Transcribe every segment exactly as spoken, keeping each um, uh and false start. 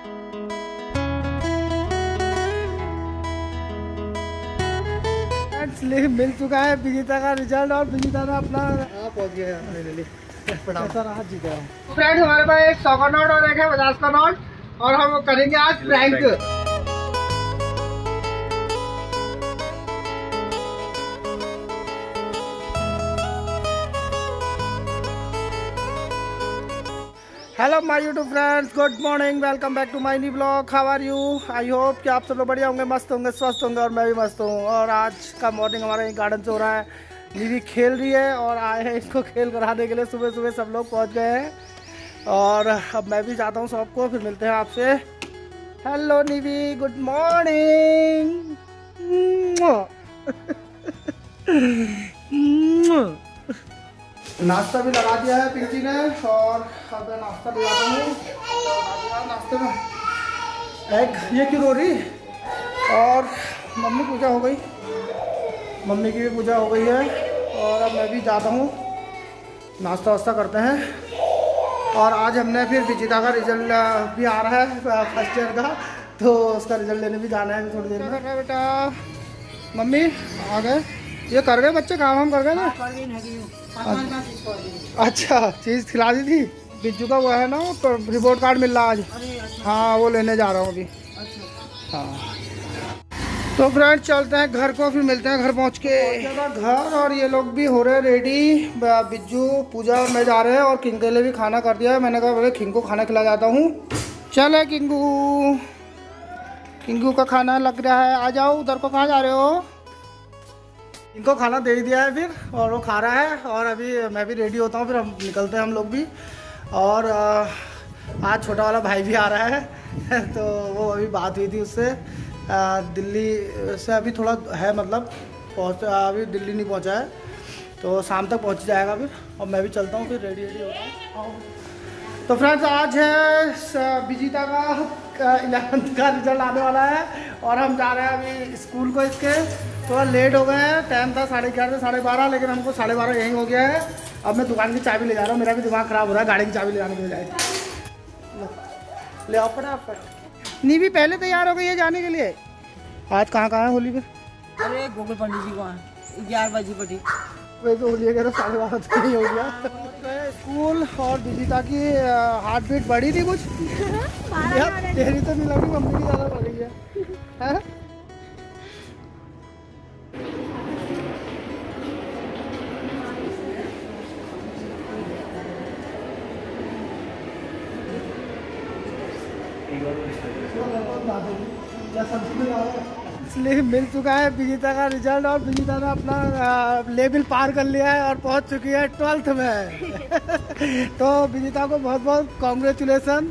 मिल चुका है विजेता का रिजल्ट और विजेता ने अपना पहुंच गया मेरे लिए जीता है। फ्रेंड्स हमारे पास एक सौ का नोट और एक है पचास का नोट और हम करेंगे आज prank. Hello my YouTube friends, good morning, welcome back to my new blog. How are you? I hope कि आप सब लोग बढ़िया होंगे, मस्त होंगे, स्वस्थ होंगे और मैं भी मस्त हूँ। और आज का मॉर्निंग हमारा एक गार्डन से हो रहा है। निवी खेल रही है और आए हैं इसको खेल कराने के लिए। सुबह सुबह सब लोग पहुँच गए हैं और अब मैं भी जाता हूँ शॉप को, फिर मिलते हैं आपसे। Hello Nivi, good morning. नाश्ता भी लगा दिया है पिंकी ने और अब मैं नाश्ता ले आता हूँ। नाश्ते में एग, ये क्यों रो रही? और मम्मी पूजा हो गई, मम्मी की भी पूजा हो गई है और अब मैं भी जाता हूँ, नाश्ता वास्ता करते हैं। और आज हमने फिर विजेता का रिजल्ट भी आ रहा है फर्स्ट ईयर का, तो उसका रिजल्ट लेने भी जाना है थोड़ी देर में। बेटा मम्मी आ गए, ये कर गए बच्चे, काम हम कर गए ना? अच्छा, चीज़ खिला दी थी बिज्जू का, वो है ना तो रिपोर्ट कार्ड मिल रहा आज। हाँ वो लेने जा रहा हूँ अभी। हाँ तो फ्रेंड चलते हैं घर को, फिर मिलते हैं घर पहुँच के। घर और ये लोग भी हो रहे हैं रेडी, बिज्जू पूजा और मैं जा रहे हैं। और किंग के लिए भी खाना कर दिया है, मैंने कहा बोले किंग को खाना खिला जाता हूँ। चले किंगू, किंगू का खाना लग रहा है, आ जाओ उधर को। कहाँ जा रहे हो? इनको खाना दे दिया है फिर और वो खा रहा है और अभी मैं भी रेडी होता हूँ, फिर हम निकलते हैं हम लोग भी। और आज छोटा वाला भाई भी आ रहा है तो वो अभी बात हुई थी उससे, दिल्ली से अभी थोड़ा है, मतलब पहुँच अभी दिल्ली नहीं पहुँचा है, तो शाम तक पहुँच जाएगा फिर। और मैं भी चलता हूँ फिर, रेडी रेडी होता हूँ। तो फ्रेंड्स आज है विजेता का इलेवंथ का रिजल्ट आने वाला है और हम जा रहे हैं अभी स्कूल को। इसके थोड़ा लेट हो गए हैं, टाइम था साढ़े ग्यारह से साढ़े बारह, लेकिन हमको साढ़े बारह यहीं हो गया है। अब मैं दुकान की चाबी ले जा रहा हूँ, मेरा भी दिमाग ख़राब हो रहा है गाड़ी की चाबी ले जाने के बजाय। ले आओ फटाफट। नीवी पहले तैयार हो गई है जाने के लिए। आज कहाँ कहाँ है होली पे? अरे गोकुल पंडित जी को ग्यारह बजे पड़ी, वैसे होली वगैरह साढ़े बारह तक नहीं हो गया। स्कूल और विजेता की हार्ट बीट बढ़ी थी कुछ तेरी तो नहीं लगी, मम्मी की ज़्यादा बढ़ गई है, है? इसलिए मिल चुका है विजेता का रिजल्ट और विजेता ने अपना लेवल पार कर लिया है और पहुंच चुकी है ट्वेल्थ में। तो विजेता को बहुत बहुत कॉन्ग्रेचुलेसन।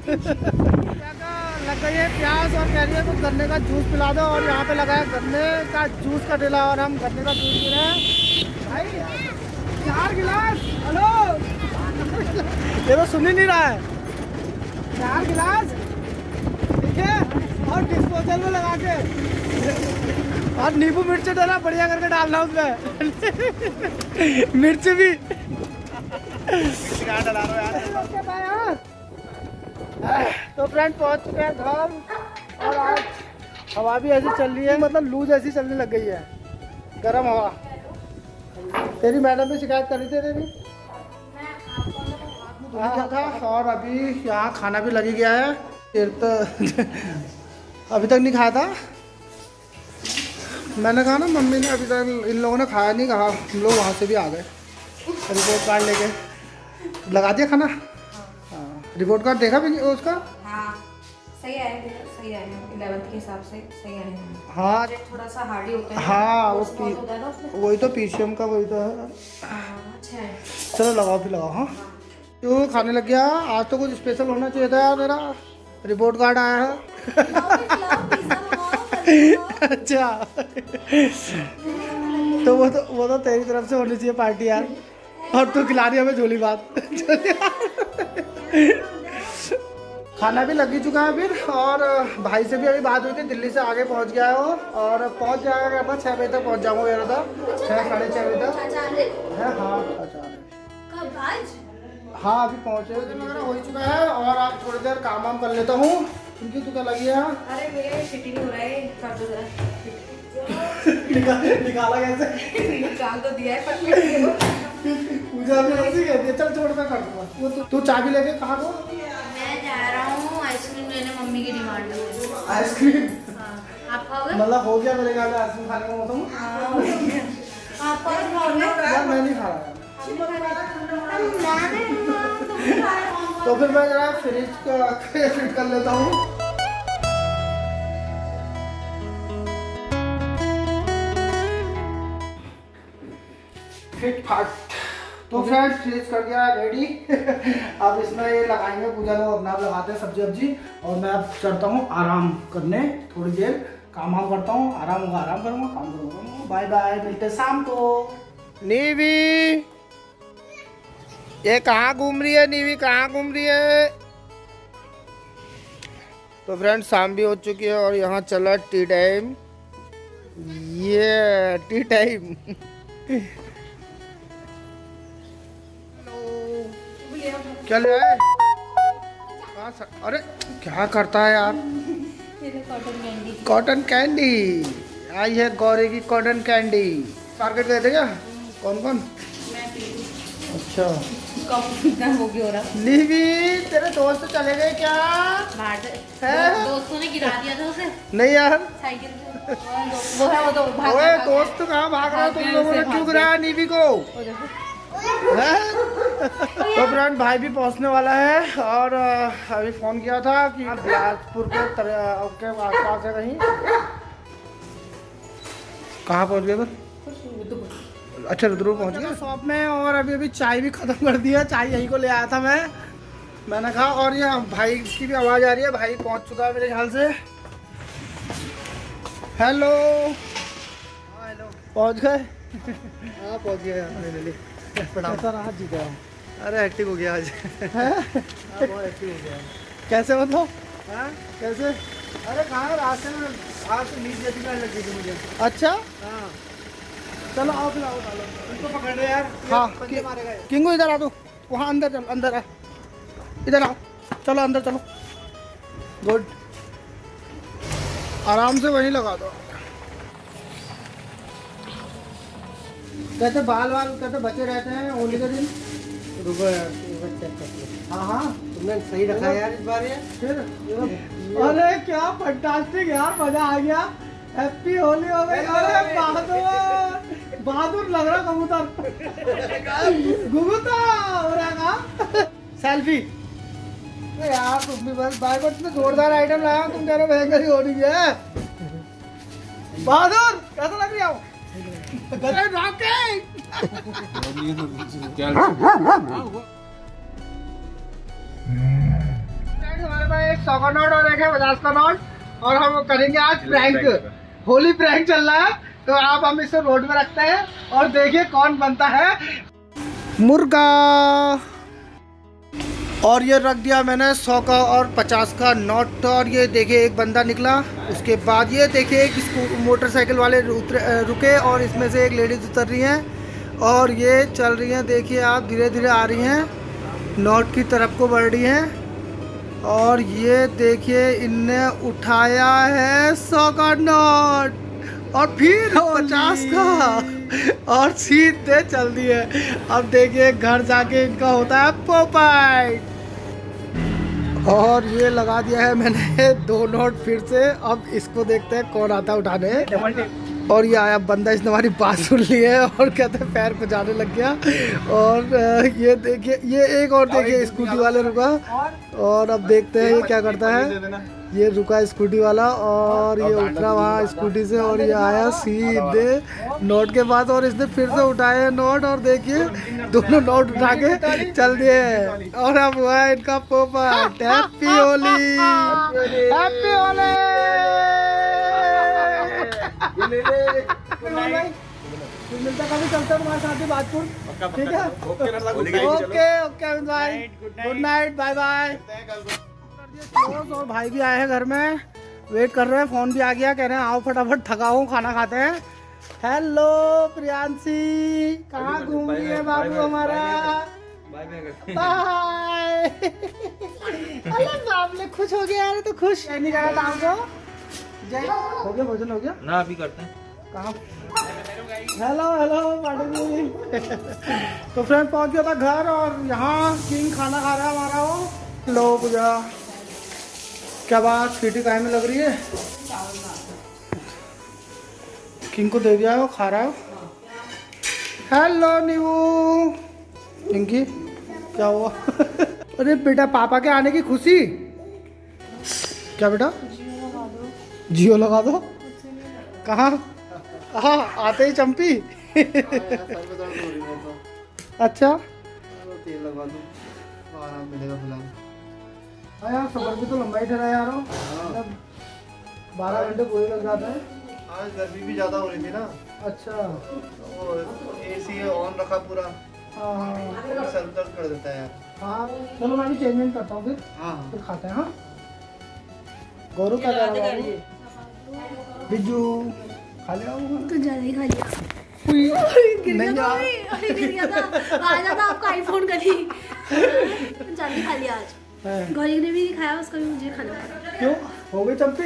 लग गई है प्यास और कह रही है तो गन्ने का जूस पिला दो। और यहाँ पे लगा है गन्ने का जूस का ठेला और हम गन्ने का जूस पी रहे हैं। भाई चार गिलास, हेलो ये तो सुन ही नहीं रहा है। चार गिलास ठीक है और डिस्पोजल में लगा के और नींबू मिर्च डाला बढ़िया करके डालना उसमें मिर्च भी डाला यार। तो फ्रेंड पहुंच चुके हैं घर और आज हवा भी ऐसी चल रही है, मतलब लूज ऐसी चलने लग गई है, गर्म हवा। तेरी मैडम भी शिकायत कर रही थी तेरी था। और अभी यहाँ खाना भी लगी गया है, तो अभी तक नहीं खाया था। मैंने कहा ना मम्मी ने अभी तक इन लोगों ने खाया नहीं, कहा हम लोग वहाँ से भी आ गए रिपोर्ट कार्ड लेके। लगा दिया खाना? हाँ रिपोर्ट कार्ड देखा भी उसका? हाँ सही है, सही है इलेवेंथ के हिसाब से सही है। हाँ थोड़ा सा हार्ड होता है। हाँ वो पी, वही तो पीसीएम का वही तो है। अच्छा है, चलो लगाओ फिर लगाओ। हाँ क्यों खाने लग गया? आज तो कुछ स्पेशल होना चाहिए था यार, मेरा रिपोर्ट कार्ड आया है। अच्छा तो वो तो वो तो तेरी तरफ से होनी चाहिए पार्टी यार, और तू खिला रही हमें झोली बात। खाना भी लग ही चुका है फिर। और भाई से भी अभी बात हुई थी, दिल्ली से आगे पहुंच गया है वो और पहुंच जाएगा कहता छः बजे तक पहुंच जाऊँगा, कह रहा था छः साढ़े छः बजे तक है। हाँ अच्छा हाँ अभी पहुँचे, वगैरह हो ही चुका है और आप थोड़ी देर काम वाम कर लेता हूँ। क्योंकि तू क्या लगी है? अरे मेरे फिटिंग हो रहा है, कर दो जरा। निकाला कैसे? निकाल तो दिया है पर पूजा भी ऐसी कहती है, चल छोड़ मैं कर दूंगा। वो तू तू चाबी लेके कहाँ को? मैं जा रहा हूँ आइसक्रीम लेने, मम्मी की डिमांड है। आइसक्रीम? हाँ, आप खाओगे? मतलब हो गया मेरे घर में आइसक्रीम खाने का मौसम? हाँ हो गया। आप खाओगे? यार मैं नहीं खा रहा। तो फिर मैं जरा फ्रिज का फिट कर लेता हूँ। फिट फाट। तो फ्रेंड्स फ्रिज कर दिया रेडी। अब इसमें ये लगाएंगे, पूजा लोग अपना लगाते हैं सब्जी वब्जी, और मैं अब चलता हूँ आराम करने। थोड़ी देर काम वाम करता हूँ, आराम होगा आराम करूँगा, काम करूँगा। बाय बाय, मिलते शाम को। नीवी ये कहाँ घूम रही है? नीवी कहाँ घूम रही है? तो फ्रेंड्स शाम भी हो चुकी है और यहाँ चला टी टाइम। ये टी टाइम। क्या ले आए? अरे क्या करता है यार? Cotton candy. कॉटन कैंडी आई है, गौरी की कॉटन कैंडी। मार्केट गए थे क्या? कौन कौन? अच्छा हो गया हो रहा। लीवी तेरे दोस्त चले गए क्या? बाहर से है? दोस्तों ने गिरा दिया था उसे नहीं यार, साइकिल से। वो है वो तो भाग ओए दोस्त कहाँ भाग रहा है? तुम लोगों ने क्यों गिराया नीवी को? है? तो फ्रेंड भाई भी पहुंचने वाला है और अभी फोन किया था कि बिलासपुर के के आसपास है कहीं। कहाँ पहुंच गए फिर? अच्छा रुद्रपुर पहुंच गया शॉप में। और अभी अभी चाय भी खत्म कर दिया। चाय यहीं को ले आया था मैं, मैंने कहा। और ये भाई की भी आवाज़ आ रही है, भाई पहुंच चुका है मेरे ख्याल से। हेलो हेलो पहुंच गए? हाँ पहुंच गया फाइनली। कैसा रहा जीता? अरे एक्टिव हो गया आज। बहुत एक्टिव हो गया। कैसे मतलब? हाँ कैसे? अरे कहाँ रास्ते में आज तो नीचे जैसी गाड़ी लगी थी मुझे। अच्छा हाँ चलो आओ फिर, आओ डालो इनको पकड़ रहे यार। हाँ किंगू इधर आ, दो वहाँ अंदर चल, अंदर आ, इधर आओ, चलो अंदर चलो। गुड, आराम से वहीं लगा दो। कहते बाल वाल कहते बचे रहते हैं होली के दिन। रुको यार चेक करते। हाँ हाँ तुमने सही रखा है यार इस बार। ये फिर अरे क्या फंटास्टिक यार, मजा आ गया। हैप्पी होली हो गई। अरे बहादुर बहादुर लग रहा कबूतर। कबूतर हो रहा सेल्फी। यार तुम भी बस भाई को इतने जोरदार आइटम लाया, तुम कह रहे हो भयंकर ही हो रही है। बहादुर कैसा लग रही है? हमारे पास एक सौ का नोट और एक है पचास का नोट, और हम करेंगे आज प्रैंक। होली प्रैंक चल रहा है, तो आप हम इसे रोड में रखते हैं और देखिए कौन बनता है मुर्गा। और ये रख दिया मैंने सौ का और पचास का नोट। और ये देखिए एक बंदा निकला। उसके बाद ये देखिए एक मोटरसाइकिल वाले रुके और इसमें से एक लेडीज उतर रही हैं और ये चल रही हैं। देखिए आप धीरे धीरे आ रही हैं, नोट की तरफ को बढ़ रही हैं। और ये देखिए इनने उठाया है सौ का नोट और फिर पचास का और सीधे चल दिए। अब देखिए घर जाके इनका होता है पोपाइट। और ये लगा दिया है मैंने दो नोट फिर से। अब इसको देखते हैं कौन आता है उठाने। और ये आया बंदा, इसने हमारी बात सुन ली है और कहते हैं पैर को जाने लग गया। और ये देखिए ये एक और देखिए स्कूटी वाले रुका। और अब देखते हैं ये क्या करता है। ये रुका स्कूटी वाला और ये उतरा वहाँ स्कूटी से और ये आया सीधे नोट के पास और इसने फिर से उठाए नोट। और देखिए दोनों नोट उठा के चल दिए। और अब हुआ है इनका पोपट। Happy Holi, happy Holi. मिलता कभी चलता तुम्हारे साथ ही बातपुर, ठीक है? ओके ओके भाई, गुड नाइट, बाय बाय। और भाई भी आए हैं घर में, वेट कर रहे हैं। फोन भी आ गया, कह रहे हैं आओ फटाफट, थका हूँ, खाना खाते हैं। हेलो प्रियांशी, कहाँ घूम रही है बाबू हमारा? बाय। अरे बाप रे, खुश हो गया यार, तो खुश नहीं जाना था आपको। जय हो गया, भोजन हो गया ना, अभी करते हैं। कहाँ? Hello hello madam. तो फ्रेंड पहुंच गया था घर और यहाँ किंग खाना खा रहा है हमारा। वो लो पूजा, क्या बात, सीटी काय में लग रही है? किंग को दे दिया है, वो खा रहा है। हेलो नीवू, पिंकी क्या हुआ? अरे बेटा, पापा के आने की खुशी। क्या बेटा? जियो लगा दो। कहाँ? हाँ, आते ही चंपी। अच्छा, तेल लगा दूं, आराम मिलेगा फिलहाल। हाँ यार, सफर भी तो लंबा ही ठहरा यार। बारह घंटे पूरे लग जाते हैं। आज गर्मी भी ज्यादा हो रही थी ना। अच्छा, तो एसी ऑन रखा पूरा। हाँ हाँ सर दर्द कर देता है यार। हाँ, चलो मैं भी चेंज करता हूँ फिर। हाँ फिर खाते हैं। हाँ, गौरव क्या कर रहा है? बिज्जू खा लिया तो जल्दी खा लिया। नहीं यार, गिर गया था, आ जाता आपका आईफोन कभी। जल्दी खा लिया आज। गौरी ने भी नहीं खाया, उसका भी मुझे खाना पड़ा। क्यों हो गई चंपी?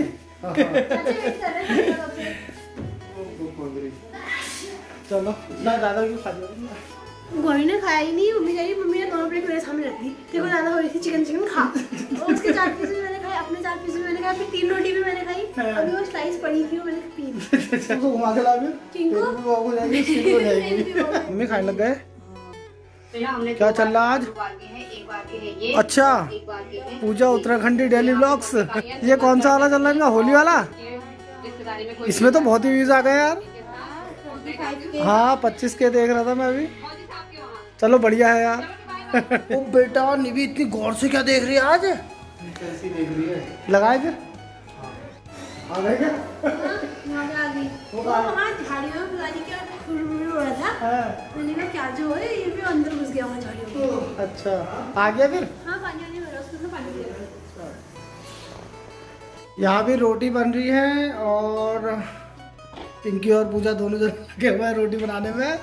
चलो ना, ज्यादा क्यों खा लिया? गौरी ने खाया ही नहीं, मम्मी गई, मम्मी ने दोनों प्लेट मेरे सामने रख दी। देखो ज्यादा हो रही थी, चिकन चिकन खा। और उसके चार पीस भी मैंने खाए, अपने चार पीस भी मैंने खाए, फिर तीन रोटी भी मैंने खाई। अभी वो स्लाइस पड़ी थी, वो मैंने पी। उसको घुमा के ला फिर। किंग को? पेट भी हो जाएगी, स्किन हो जाएगी। मम्मी खाने लग गए। क्या चल रहा आज? अच्छा, पूजा उत्तराखंडी डेली व्लॉग्स। ये कौन सा वाला चल रहा है इनका, होली वाला? इसमें तो बहुत ही व्यूज आ गए यार। हाँ, पच्चीस के देख रहा था मैं अभी। चलो बढ़िया है यार। ओ बेटा, निवी इतनी गौर से क्या देख रही है आज? कैसी देख रही है? लगाए फिर आ गए क्या? वहाँ पे आ गई। वो वहाँ झाड़ियों में पुरानी क्या खुरमुर हो रहा था। हाँ। मैंने कहा क्या जो है, ये भी अंदर घुस गया वहाँ झाड़ियों में। अच्छा, आ गया फिर? हाँ, पानी वानी भरा, उसमें पानी दे रहा। यहाँ भी रोटी बन रही है और पिंकी और पूजा दोनों जन लगे हुए हैं रोटी बनाने में।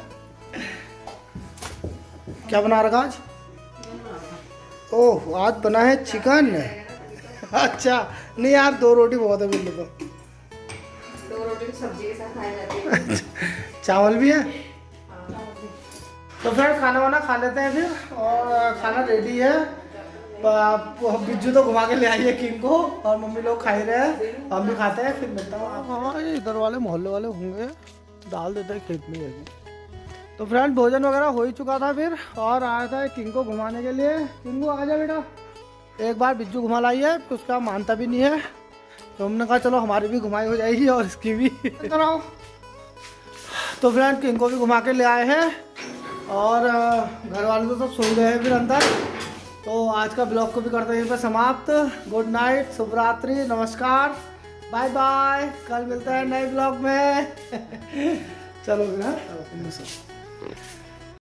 क्या बना रखा आज? ओह, आज बना है चिकन। अच्छा, नहीं यार, दो रोटी बहुत है बिल्कुल। तो दो रोटी तो सब्जी के साथ खाई जाती है। चावल भी है। तो फिर खाना वाना खा लेते हैं फिर, और खाना रेडी है। बिज्जू तो घुमा के ले आई है किंग को, और मम्मी लोग खा ही रहे हैं, हम भी खाते हैं, फिर मिलता हूँ। हाँ, ये इधर वाले मोहल्ले वाले होंगे, डाल देते हैं खेत में ही। तो फ्रेंड, भोजन वगैरह हो ही चुका था फिर, और आया था किंग को घुमाने के लिए। किंगू आ जा बेटा, एक बार बिज्जू घुमा लाई है, तो उसका मानता भी नहीं है, तो हमने कहा चलो हमारी भी घुमाई हो जाएगी और इसकी भी। कराओ। तो फ्रेंड, किंग को भी घुमा के ले आए हैं, और घर वाले तो सब सो गए हैं फिर अंदर। तो आज का ब्लॉग को भी करते हैं यहीं पर समाप्त। गुड नाइट, शुभ रात्रि, नमस्कार, बाय बाय। कल मिलता है नए ब्लॉग में। चलो फिर। हाँ।